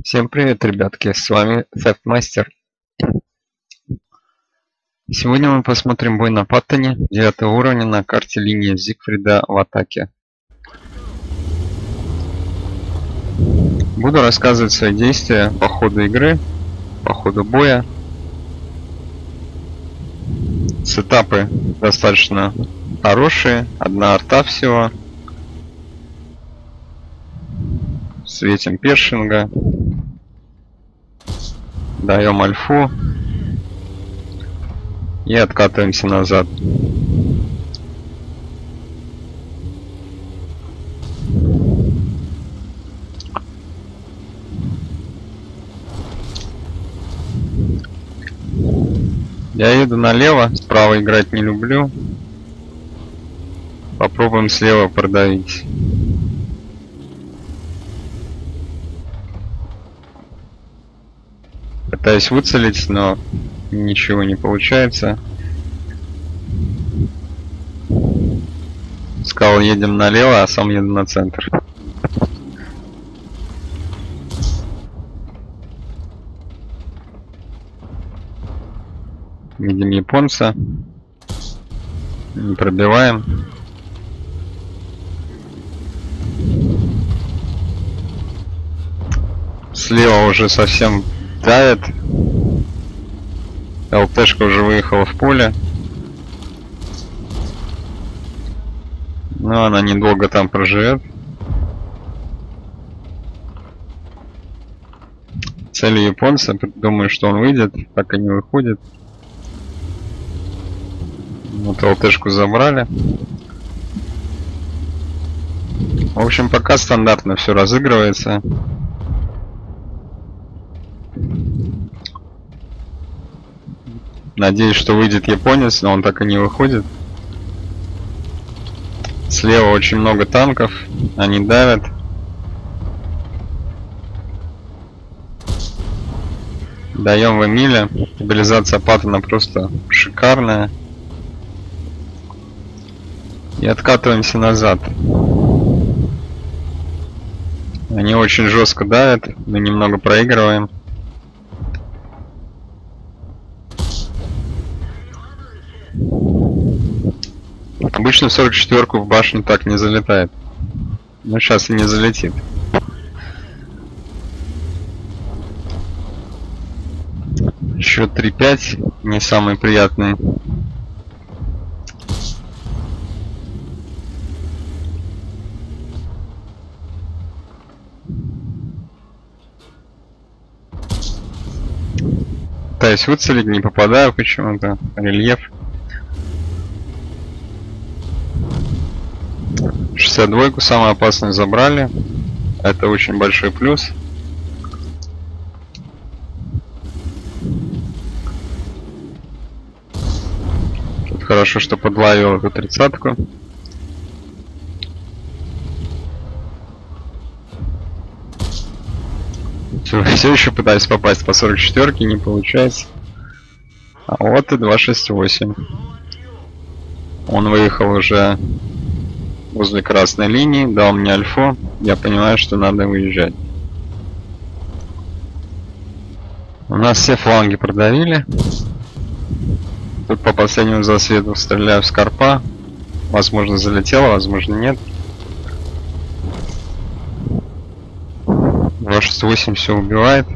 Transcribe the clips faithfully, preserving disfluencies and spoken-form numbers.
Всем привет, ребятки, с вами Theft-Master. Сегодня мы посмотрим бой на Паттоне, девятого уровня, на карте линии Зигфрида в атаке. Буду рассказывать свои действия по ходу игры, по ходу боя. Сетапы достаточно хорошие, одна арта всего. Светим першинга. Даем альфу. И откатываемся назад. Я еду налево, справа играть не люблю. Попробуем слева продавить. Пытаюсь выцелить, но ничего не получается. Сказал, едем налево, а сам еду на центр. Видим японца. Не пробиваем. Слева уже совсем давит. ЛТшка уже выехала в поле. Но она недолго там проживет. Цель японца. Думаю, что он выйдет, так и не выходит. Вот ЛТшку забрали. В общем, пока стандартно все разыгрывается. Надеюсь, что выйдет японец, но он так и не выходит. Слева очень много танков, они давят. Даем в Эмиля. Стабилизация Паттона просто шикарная. И откатываемся назад. Они очень жестко давят, мы немного проигрываем. Обычно сорок четвёрку в башню так не залетает. Но сейчас и не залетит. Счет три пять, не самый приятный. Пытаюсь выцелить, не попадаю почему-то. Рельеф. шестьдесят двойку самую опасную забрали. Это очень большой плюс. Тут хорошо, что подловил эту тридцатку. Все, все еще пытаюсь попасть по сорок четвёрке, не получается. А вот и два шесть восемь. Он выехал уже возле красной линии, дал мне альфу. Я понимаю, что надо выезжать. У нас все фланги продавили. Тут по последнему засвету стреляю в скорпа. Возможно, залетело, возможно, нет. два шесть восемь все убивает.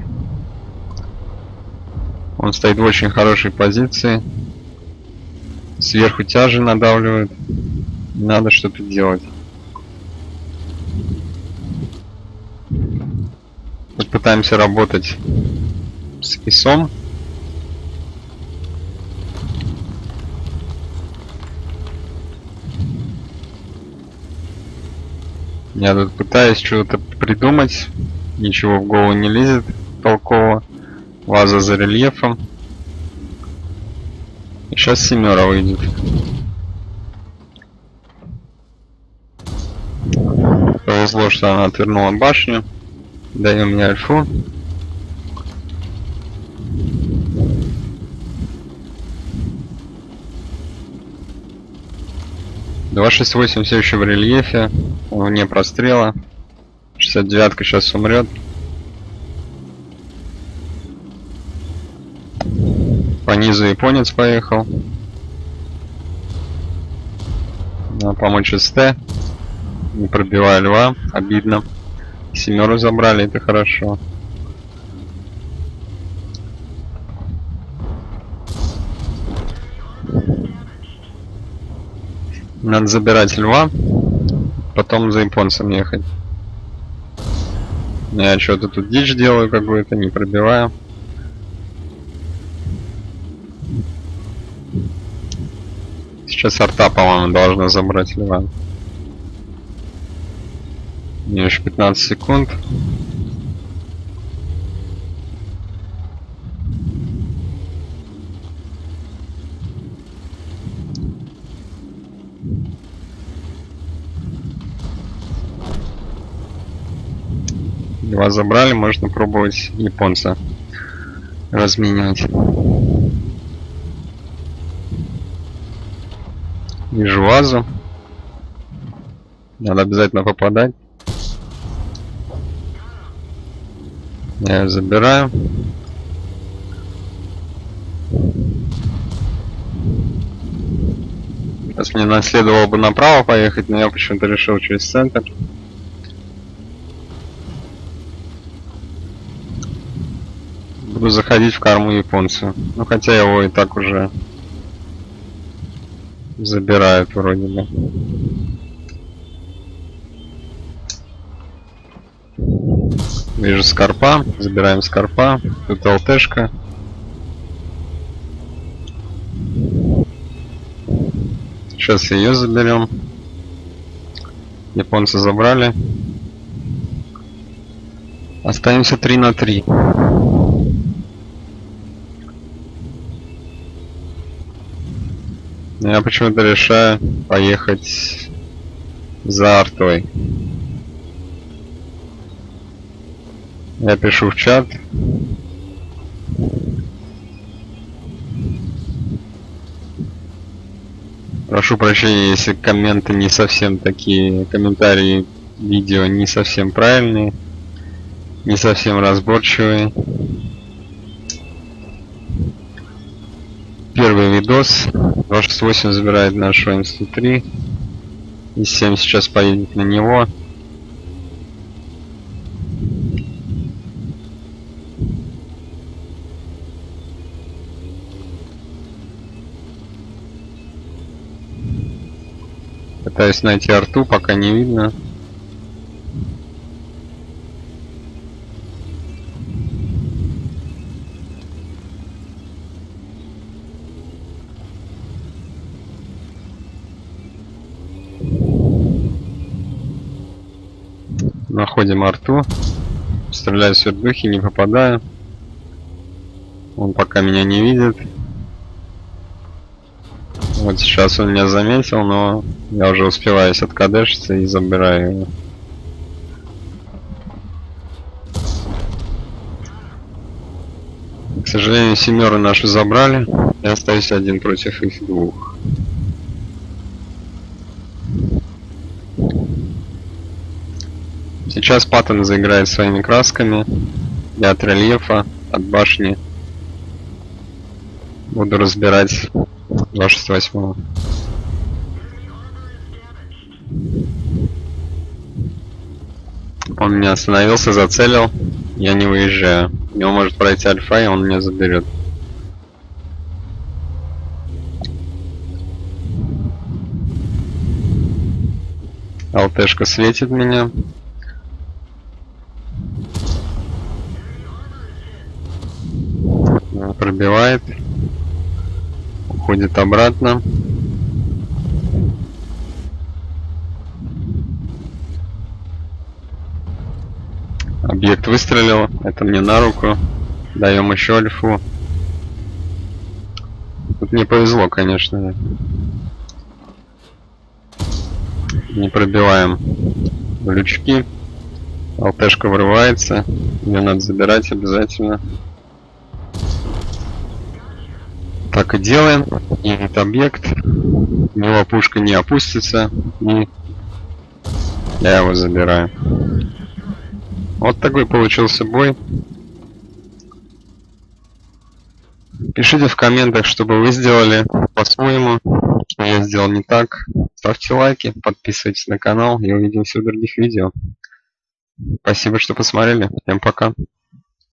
Он стоит в очень хорошей позиции. Сверху тяжи надавливает. Надо что-то делать. Вот пытаемся работать с ИСом. Я тут пытаюсь что-то придумать. Ничего в голову не лезет толково. Ваза за рельефом. И сейчас семера выйдет. Повезло, что она отвернула башню. Даем мне альфу. два шесть восемь все еще в рельефе. Вне прострела. шестьдесят девятка сейчас умрет. По низу японец поехал. Надо помочь СТ. Не пробивая льва. Обидно. Семеру забрали, это хорошо. Надо забирать льва. Потом за японцем ехать. Я что-то тут дичь делаю какую-то, не пробиваю. Сейчас арта, по-моему, должна забрать льва. У нее еще пятнадцать секунд. Льва забрали, можно пробовать японца разменять. Вижу вазу. Надо обязательно попадать. Я ее забираю. Сейчас мне наследовало бы направо поехать, но я почему-то решил через центр. Буду заходить в корму японцу. Ну хотя его и так уже забирают вроде бы. Вижу скорпа. Забираем скорпа. Тут ЛТшка. Сейчас ее заберем. Японцы забрали. Останемся три на три. Я почему-то решаю поехать за артой. Я пишу в чат. Прошу прощения, если комменты не совсем такие, комментарии видео не совсем правильные, не совсем разборчивые. Первый видос. два шесть восемь забирает нашу эм сто три. И семь сейчас поедет на него. Пытаюсь найти арту, пока не видно. Находим арту. Стреляю с вердухи, не попадаю. Он пока меня не видит. Вот сейчас он меня заметил, но я уже успеваюсь откадешиться и забираю его. К сожалению, семеры наши забрали. Я остаюсь один против их двух. Сейчас Паттон заиграет своими красками. Я от рельефа, от башни буду разбирать два шесть восемь. Он меня остановился, зацелил. Я не выезжаю. У него может пройти альфа, и он меня заберет. ЛТшка светит меня. Пробивает. Уходит обратно. Объект выстрелил. Это мне на руку. Даем еще альфу. Тут мне повезло, конечно. Не пробиваем лючки. ЛТшка вырывается. Ее надо забирать обязательно. Так и делаем. Едет объект. У него пушка не опустится. И я его забираю. Вот такой получился бой. Пишите в комментах, что бы вы сделали по-своему, что я сделал не так. Ставьте лайки, подписывайтесь на канал и увидимся в других видео. Спасибо, что посмотрели. Всем пока.